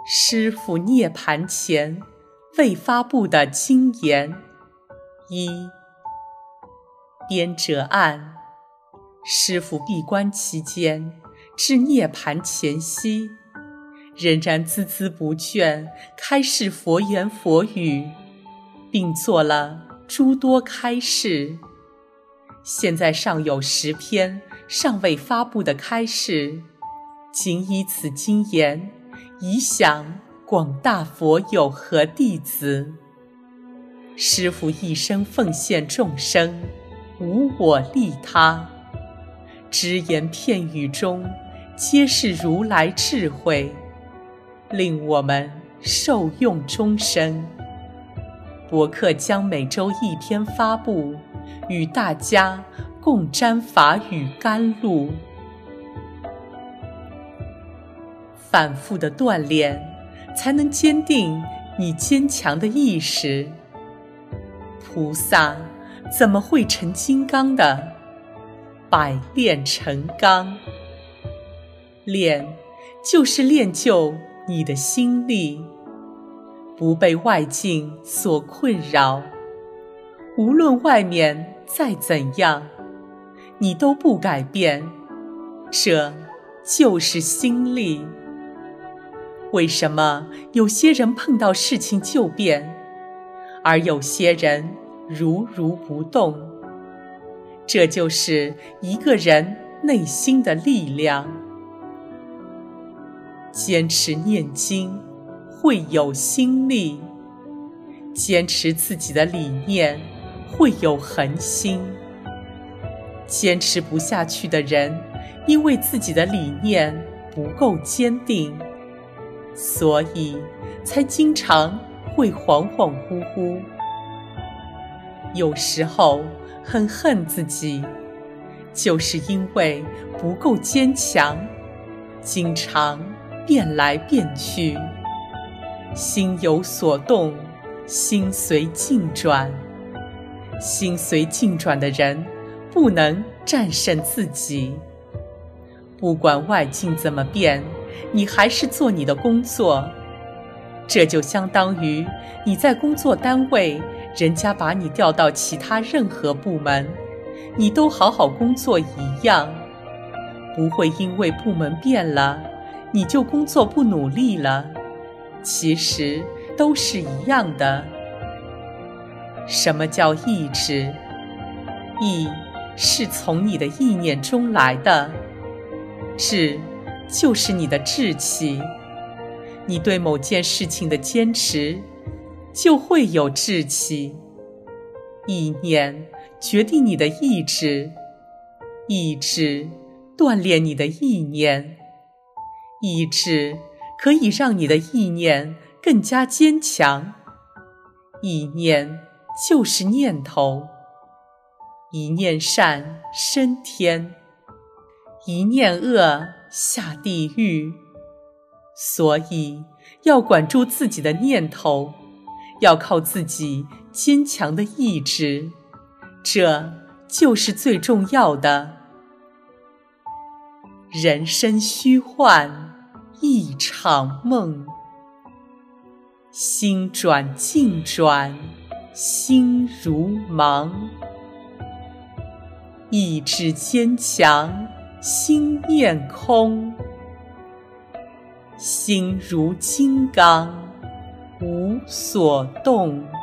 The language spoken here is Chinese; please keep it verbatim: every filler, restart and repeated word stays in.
师父涅盘前未发布的经言一。编者按：师父闭关期间至涅盘前夕，仍然孜孜不倦开示佛言佛语，并做了诸多开示。现在尚有十篇尚未发布的开示，仅以此经言以享广大佛友和弟子。师父一生奉献众生，无我利他，只言片语中皆是如来智慧，令我们受用终生。博客将每周一篇发布，与大家共沾法语甘露。反复的锻炼，才能坚定你坚强的意识。菩萨怎么会成金刚的？百炼成钢。练就是练就你的心力，不被外境所困扰。无论外面再怎样，你都不改变，这就是心力。为什么有些人碰到事情就变，而有些人如如不动？这就是一个人内心的力量。坚持念经会有心力，坚持自己的理念会有恒心。坚持不下去的人，因为自己的理念不够坚定，所以才经常会恍恍惚惚。有时候很恨自己，就是因为不够坚强，经常变来变去，心有所动，心随境转。心随境转的人不能战胜自己。不管外境怎么变，你还是做你的工作。这就相当于你在工作单位，人家把你调到其他任何部门，你都好好工作一样。不会因为部门变了，你就工作不努力了，其实都是一样的。什么叫意志？意是从你的意念中来的，志就是你的志气。你对某件事情的坚持，就会有志气。意念决定你的意志，意志锻炼你的意念，意志可以让你的意念更加坚强。意念就是念头，一念善升天，一念恶下地狱。所以要管住自己的念头，要靠自己坚强的意志，这就是最重要的。人生虚幻，一场梦。心转境转，心如芒。意志坚强，心念空。心如金刚，无所动。